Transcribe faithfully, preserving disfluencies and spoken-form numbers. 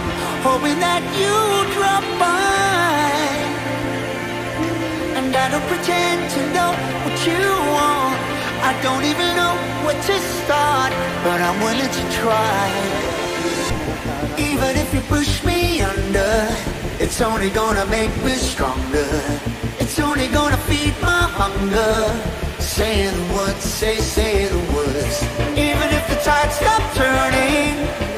hoping that you drop by. And I don't pretend to know what you want, I don't even know where to start, but I'm willing to try. Even if you push me under, it's only gonna make me stronger. It's only gonna feed my hunger. Say the words, say, say the words. Even if the tide stops turning,